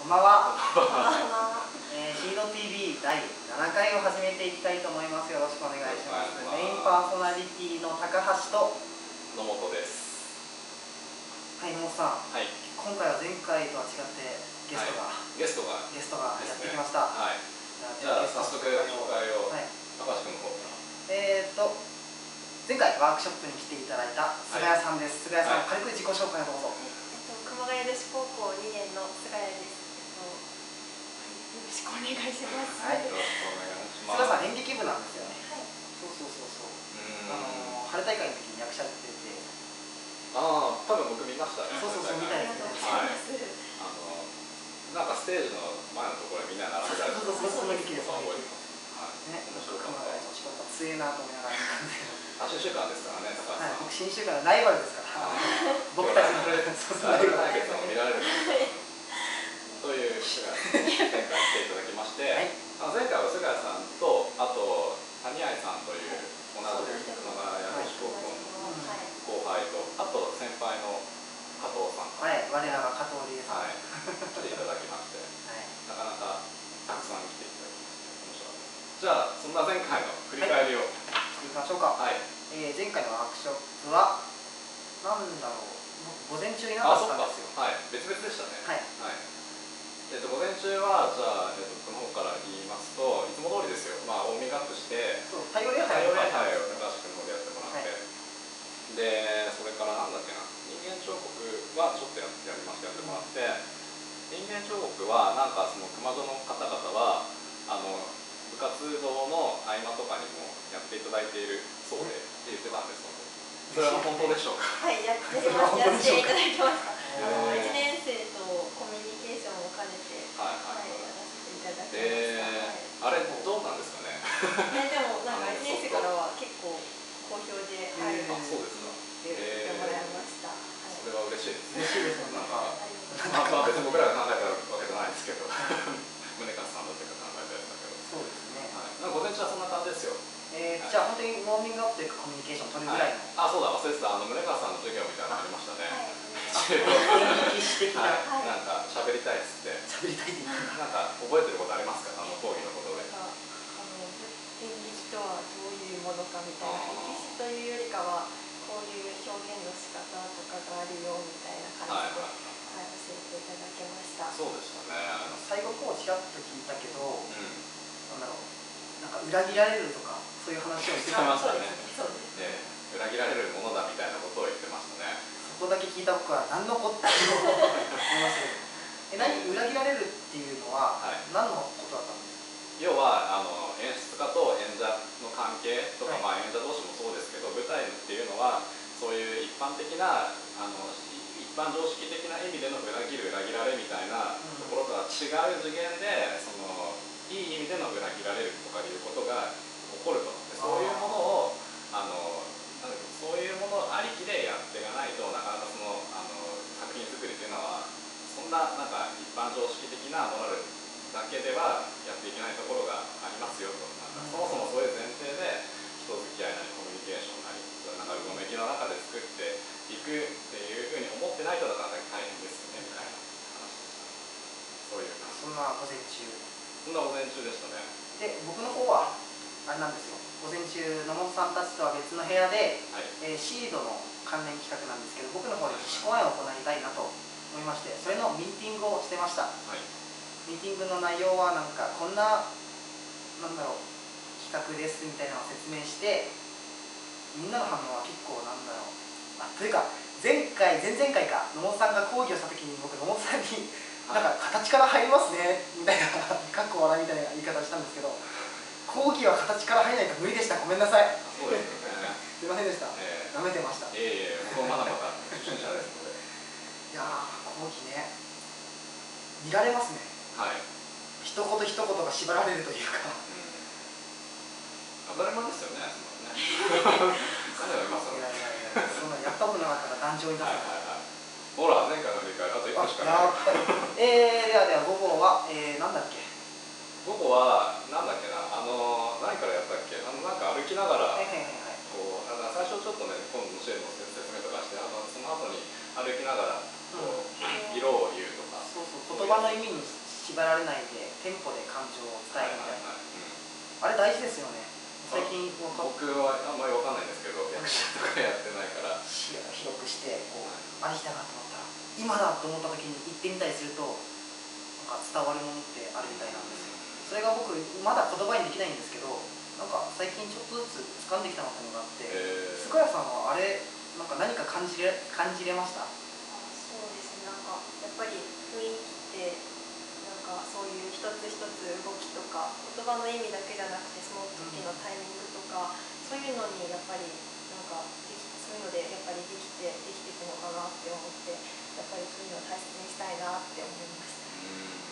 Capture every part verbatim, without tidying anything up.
んばんは。えー、シード ティーブイ だいななかいを始めていきたいと思います。よろしくお願いします。メインパーソナリティの高橋と野本です。 はい、野本さん、 はい、 今回は前回とは違ってゲストが、はい、 ゲストがゲストがやってきました。 はい、じゃあ早速紹介を、はい、高橋君の方から。 えーと前回ワークショップに来ていただいた菅谷さんです。菅谷さん、軽く自己紹介をどうぞ。 熊谷女子高校にねんの菅谷です。よろしくお願いします。 はい、 よろしくお願いします。 菅谷さん演劇部なんですよね。 はい。 そうそうそうそう。あの春大会の時に役者やってて。 ああ、多分僕見ましたね。 そうそうそうみたいですね。 はい。あのなんかステージの前のところにみんな並んでたりとか。 そうそうそうそう劇です。 覚えてます。はい。 ね、面白かった。強いなと思いながら見たんですけど。 あ、新週間ですからね、高橋さん。 僕新週間のライバルですから。僕たちのライバル対決を見られるという人が前回来ていただきまして、前回は菅谷さんとあと谷愛さんという同じ熊谷女子高校の後輩と、あと先輩の加藤さん、 はい、我らが加藤理恵さん、 はい、来ていただきまして、なかなかたくさん来ていただきまして面白かった。じゃあそんな前回の振り返りをいきましょうか。はい。えー、前回のワークショップはなんだろう、午前中になかったんですよ。 はい、別々でしたね。 はい。 はい。えっと午前中はじゃあえっとこの方から言いますと、いつも通りですよ。まあウォーミングアップして、 そう太陽礼拝を拝高橋君の方でやってもらって、でそれからなんだっけな、人間彫刻はちょっとやってやりましてやってもらって、人間彫刻はなんかその熊女の方々はあの部活動の合間とかにもやっていただいているそうでって言ってたんです。それは本当でしょうか。 はい、やってやっていただきました。あのいちねん生とコミュニケーションを兼ねて、はいはい、やらせていただきました。 あれどうなんですかね。 ね、でもなんかいちねん生からは結構好評で、はい、 あ、そうですか。 やってもらいました。 それは嬉しいですね。 嬉しいですね。なんかまあ別に僕らが考えたわけじゃないですけど、宗像さんたちが考えたやつだけど。そうですね。はい。午前中はそんな感じですよ。 えー、じゃあ本当にウォーミングアップというかコミュニケーション取るぐらいの、 はい、あ、そうだ忘れてた、あの宗像さんの授業みたいなのありましたね。 演劇史的な、 はい、なんか喋りたいっつって喋りたいって言ってなんか覚えてることありますか、あの講義のことで。 あの演劇とはどういうものかみたいな、歴史というよりかはこういう表現の仕方とかがあるよみたいな感じで、はいはい、教えていただきました。 そうでしたね。 最後こうちらっと聞いたけど、うん、なんだろう、なんか裏切られるとかそういう話をしてましたね。 そうですね。 裏切られるものだみたいなことを言ってましたね。 そこだけ聞いた僕は何のこったと思いますけど。え、何裏切られるっていうのは何のことだったんですか。 要はあの演出家と演者の関係とか、はい、まあ演者同士もそうですけど、舞台っていうのはそういう一般的なあの一般常識的な意味での裏切る裏切られみたいなところとは違う次元で、そのいい意味での裏切られるとかいうことが起こると。そういうものをあのなんだろう、そういうものありきでやっていかないとなかなかそのあの作品作りっていうのはそんななんか一般常識的なモラルだけではやっていけないところがありますよと。なんかそもそもそういう前提で人付き合いなりコミュニケーションなりなんかうごめきの中で作っていくっていうふうに思ってないとなかなか大変ですよねみたいな話でした。そういう感じ。 そんな午前中。 そんな午前中でしたね。 で、僕の方はあれなんですよ。午前中野本さんたちとは別の部屋で、はい、えー、シードの関連企画なんですけど、僕の方で自主講演を行いたいなと思いまして、それのミーティングをしてました。はい、ミーティングの内容はなんかこんななんだろう企画ですみたいなのを説明して、みんなの反応は結構なんだろう、あ、というか前回前々回か野本さんが講義をした時に僕野本さんになんか形から入りますねみたいなかっこ笑いみたいな言い方をしたんですけど、講義は形から入らないと無理でした。ごめんなさい。 そうですね。 すいませんでした。えー、舐めてました。 ええー、僕もまだまだ初心者ですので。 いやー、講義ね、見られますね。はい。一言一言が縛られるというか。 当たり前ですよね。何を言いますか。 いやいやいや、そんなやったことなかったら壇上に立つ。 ほら、前回の振り返りあといっこしかない。 えー、ではでは午後は、えー、なんだっけ。 午後はなんだっけな、あの何からやったっけ、あのなんか歩きながら、こうあの最初ちょっとね今度のシェーの説明とかして、あのその後に歩きながらこう色を言うとか、 そうそう、 葉の意味に縛られないでテンポで感情を伝えるみたいな、あれ大事ですよね。最近僕はあんまり分かんないんですけど、役者とかやってないから視野を広くしてこう、あれ来たなと思ったら今だと思った時に行ってみたりするとなんか伝わるものってあるみたいなんですよ。それが僕まだ言葉にできないんですけど、なんか最近ちょっとずつ掴んできたなっていうのがあって、菅谷さんはあれなんか何か感じれ感じれました？ あ、そうですね。なんかやっぱり雰囲気ってなんかそういう一つ一つ動きとか言葉の意味だけじゃなくてその時のタイミングとか、そういうのにやっぱりなんかできそういうのでやっぱりできてできていくのかなって思って、やっぱりそういうのを大切にしたいなって思いました。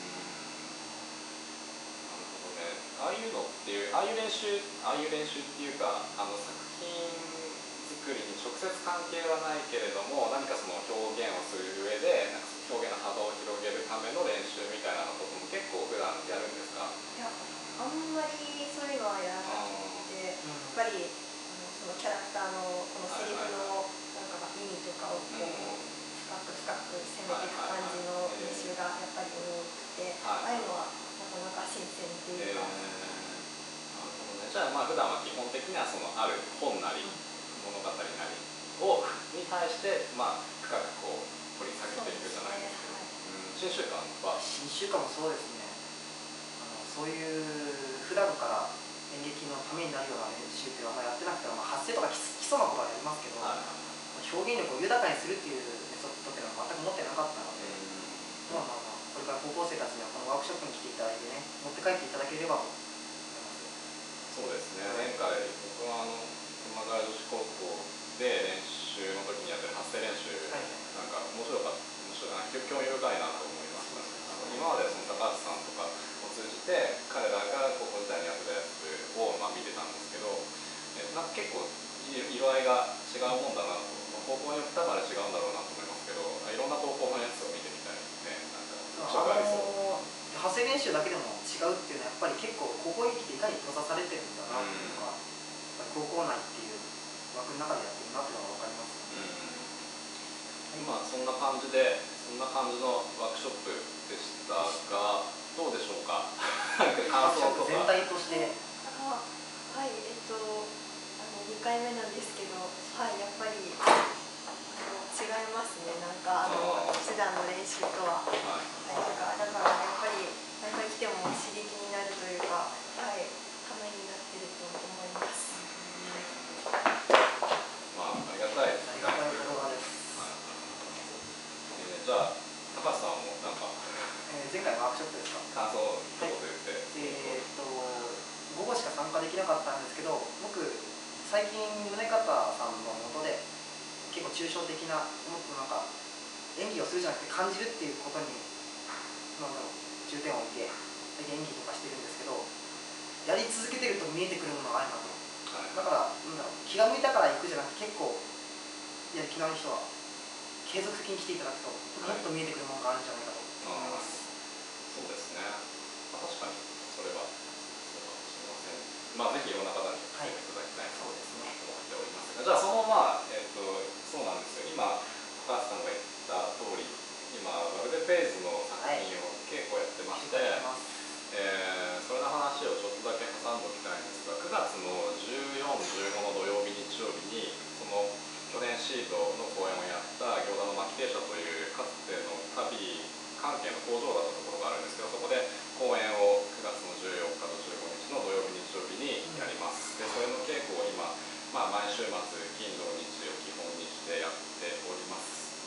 ああいうのっていう、ああいう練習、ああいう練習っていうか、あの作品作りに直接関係はないけれども、何かその表現をする上で、なんか表現の幅を広げるための練習みたいなことも結構普段やるんですか？ いや、あんまりそういうのはやらなくて、やっぱりあのそのキャラクターのこのセリフのなんか意味とかをこう深く深く攻めていく感じの練習がやっぱり多くて、ああいうのはなかなか新鮮っていうか。 じゃあまあ普段は基本的にはそのある本なり物語なりをに対してまあ深くこう掘り下げていくじゃないですか。新習慣は新習慣もそうですね。あのそういう普段から演劇のためになるような練習っていうのはあんまりやってなくて、まあ、発声とか基礎なことはやりますけど、はい、表現力を豊かにするっていうメソッドっていうのは全く持ってなかったので、まあまあまあこれから高校生たちにはこのワークショップに来ていただいてね、持って帰っていただければと思います。 そうですね。前回僕はあの熊谷女子高校で練習の時にやってる発声練習、はい、なんか面白かった面白いな、興味深いなと思いました。今までその高橋さんとかを通じて彼らが高校時代にやってたやつをまあ見てたんですけど、えなんか結構色合いが違うもんだなと、まあ、高校によってはあれ違うんだろうなと思いますけど、いろんな高校のやつを見てみたいね。なんかあの発声練習だけでも違うっていうのはやっぱり結構高校劇っていかに閉ざされてるんだなっていうのが、高校内っていう枠の中でやってるなっていうのが分かります、ね。 今そんな感じでそんな感じのワークショップでしたが、どうでしょうか？感想とか全体として。 あ、はい、えっとあのにかいめなんですけど、はい、やっぱりあの違いますね。なんかあの普段の練習とは、はい、なんかだからやっぱり毎回来ても刺激になるというか、はい、ためになってると思います。 まあありがたい。 ありがたい言葉です。 じゃあ高橋さんもなんか、 えー、前回ワークショップですか？ 感想を一言言って。はい、 えー、っと午後しか参加できなかったんですけど、僕最近宗像さんの下で結構抽象的なもっとなんか演技をするじゃなくて感じるっていうことになんだろう重点を置いて最近演技とかしてるんですけど、やり続けてると見えてくるものがあるなと。はい、だからなんだろう気が向いたから行くじゃなくて、結構やる気のある人は継続的に来ていただくと、もっと見えてくるものがあるんじゃないかと思います。 そうですね。まあ、確かにそれはそうかもしれません。まあぜひいろんな方に来ていただきたいと思っておりますが、はい、じゃあそのまあえっ、ー、とそうなんですよ。今高橋さんが言った通り、今ワルデペイズの作品を稽古やってまして、はい、えー、それの話をちょっとだけ挟んでおきたいんですが、くがつのじゅうよん、じゅうごの土曜日日曜日にその去年シードの公演をやった行田の牧亭社というかつての旅関係の工場だったところがあるんですけど、そこで公演をくがつのじゅうよっかとじゅうごにちの土曜日日曜日にやります。でそれの稽古を今、まあ、毎週末金土日を基本にしてやっております。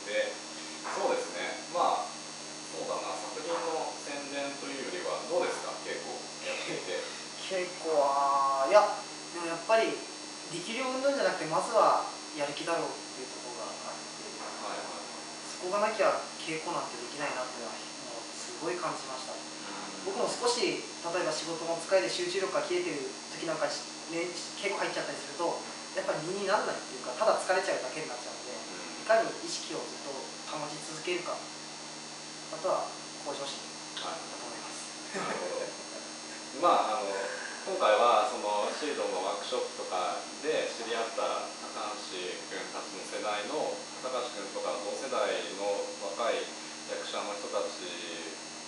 でそうですね、まあそうだな、作品の宣伝というよりはどうですか、稽古やっていて。 稽古はいやでもやっぱり力量運動じゃなくてまずはやる気だろうっていうところがあって、はいはい、そこがなきゃ稽古なんてできないなっていうのはもうすごい感じました。僕も少し例えば仕事の疲れで集中力が切れてる時なんか、ね、稽古入っちゃったりするとやっぱり身にならないっていうか、ただ疲れちゃうだけになっちゃうので、いかに意識をずっと保ち続けるか、あとは向上心だと思います。 なるほど。まあ、あの今回はそのシードのワークショップとかで知り合った高橋君たちの世代の高橋君とか同世代の若い役者の人たち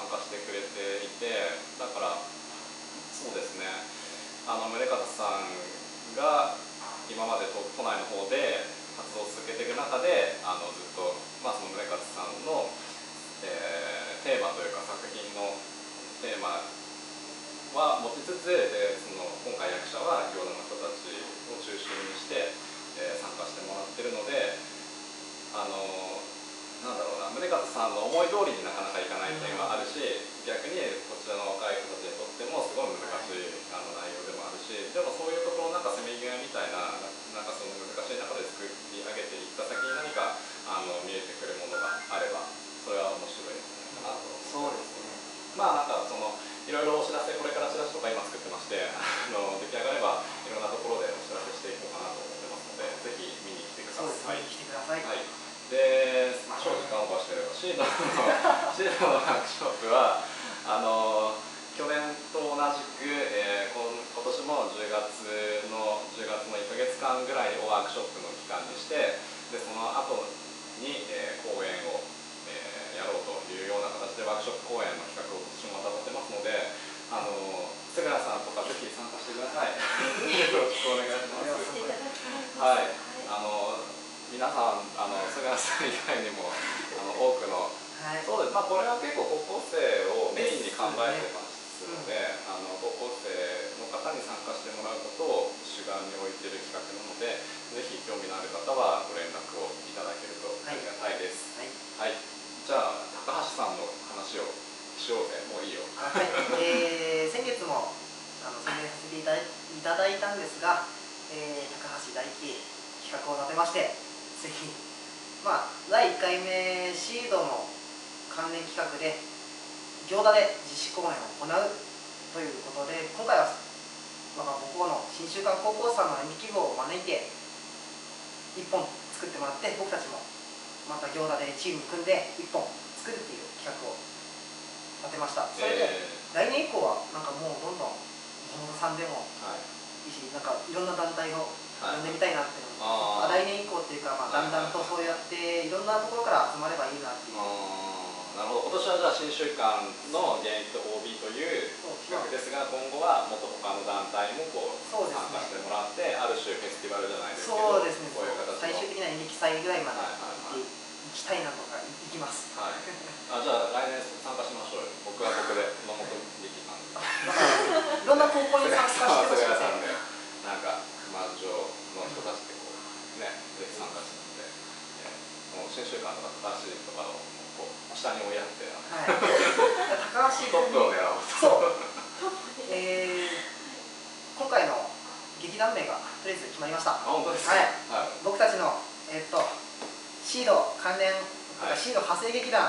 加してくれていて、だからそうですね、あの宗像さんが今まで都内の方で活動を続けていく中で、あのずっと、まあ、その宗像さんの、えー、テーマというか作品のテーマは持ちつつ、でその今回役者は餃子の人たちを中心にして、えー、参加してもらってるので、あのなんだろうな、宗像さんの思い通りになかなかいかない点はあるし、逆にこちらの若い人たちにとってもすごい難しいあの内容でもあるし、でもそういうところのなんかせめぎ合いみたいな、なんかその難しい中で作り上げていった先に何かあの見えてくるものがあれば、それは面白いんじゃないかなと。 そうですね。 まあなんかそのいろいろお知らせ、これからチラシとか今作ってまして、あの出来上がればいろんなところでお知らせしていこうかなと思ってますので、ぜひ見に来てください。 来てください。 はい。で、超時間オーバーしてるシードのシードのワークショップはあの去年と同じく、えー、今今年もじゅうがつのじゅうがつのいっかげつかんぐらいをワークショップの期間にして、でその後に、えー、講演を、えー、やろうというような形でワークショップ講演の企画を今年もまた立てますので、あの菅谷さんとかぜひ参加してください。よろしくお願いします。はい、あの皆さん、あの菅谷さん以外にもあの多くの、はい、そうです、まあ、これは結構高校生をメインに考えてますので、あの高校生の方に参加してもらうことを主眼に置いている企画なので、ぜひ興味のある方はご連絡をいただけるとありがたいです。はい、はい、じゃあ高橋さんの話をしようぜ。もういいよ。 はい、えー、先月もあの宣伝させていただいたんですが、えー、高橋大輝企画を立てまして、ぜひ、まあ、だいいっかいめシードの関連企画で行田で実施公演を行うということで、今回は、まあ、母校の新週刊高校さんの演劇部を招いていっぽん作ってもらって、僕たちもまた行田でチーム組んでいっぽん作るっていう企画を立てました。それで、えー、来年以降はなんかもうどんどん本田さんでもいいし、なんかいろんな団体を呼んでみたいなっていうのを、はい、来年以降っていうか、まあ、だんだんとそうやっていろんなところから集まればいいなっていう。 なるほど。今年はじゃあ新週刊の現役と オービー という企画ですが、今後はもっと他の団体もこう参加してもらって、ある種フェスティバルじゃないですけど、 そうですね、 こういう形の最終的な演劇祭ぐらいまで行って行きたいなとか行きます。 はい。あ、じゃあ来年参加しましょうよ。僕は僕で野本劇館で。 いろんな高校に参加してほしいですね。 なんか熊城の人たちでこうね、ぜひ参加してみて、もう新週刊とか高橋とかをこう下に追いやって、はい、 高橋トップを狙おうと。そう。 えー、今回の劇団名がとりあえず決まりました。 あ、本当ですか。 はい。はい、僕たちのえー、っとシード関連、はい、シード派生劇団。はい、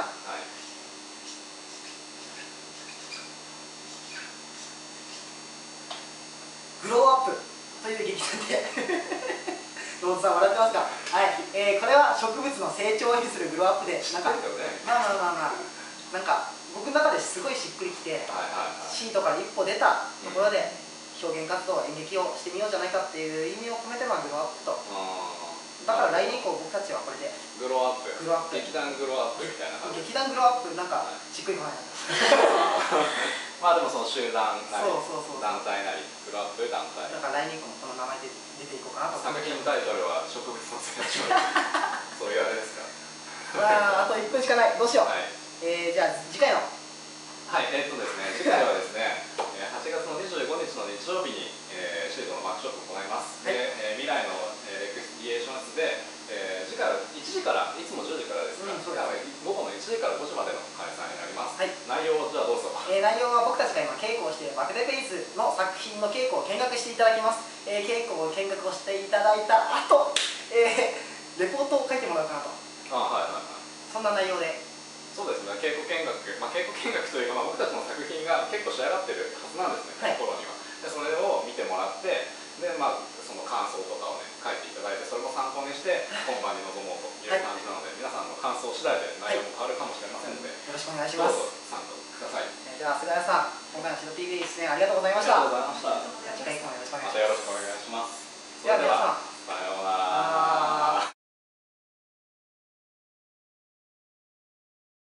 グローアップという劇団でローズさん笑ってますか。はい、えー、これは植物の成長を意味するグローアップで、なんか、まあまあまあまあ、なんか僕の中ですごいしっくりきて、シートから一歩出たところで表現活動、演劇をしてみようじゃないかっていう意味を込めてのグローアップと。だから来年以降僕たちはこれでグローアップ、 グローアップ、 劇団グローアップみたいな感じ。 劇団グローアップ、なんかしっくりこないな。 まあでもその集団なりそうそうそう団体なりグローアップ団体。 だから来年以降もこの名前で出ていこうかなと。 作品タイトルは植物の成長。そういうあれですか。 ああといっぷんしかない。どうしよう。はい、えー、じゃあ次回の。 はい、えー、っとですね、次回はですね、はちがつのにじゅうごにちの日曜日に、えー、シードのワークショップを行います。はい、で、えー、未来の、えー、レクリエーション室で、えー、次回はいちじから、いつもじゅうじからですが、うん、次回は午後のいちじからごじまでの開催になります。はい、内容をじゃあどうぞ。 えー、内容は僕たちが今稽古をしているバクテペイズの作品の稽古を見学していただきます。えー、稽古を見学をしていただいた後、えー、レポートを書いてもらおうかなと。あ、はいはいはい。そんな内容で。 そうですね、稽古見学、まあ、稽古見学というか、まあ、僕たちの作品が結構仕上がってるはずなんですね、この頃には。で、それを見てもらって、で、まあ、その感想とかをね、書いていただいて、それも参考にして本番に臨もうという感じなので、はい、皆さんの感想次第で内容も変わるかもしれませんので、 はい、よろしくお願いします。 どうぞ参加ください。 えー、では菅谷さん、今回のシド ティーブイ 出演ありがとうございました。 ありがとうございました。 次回以降もよろしくお願いします。 またよろしくお願いします。 では皆さん、 さようなら。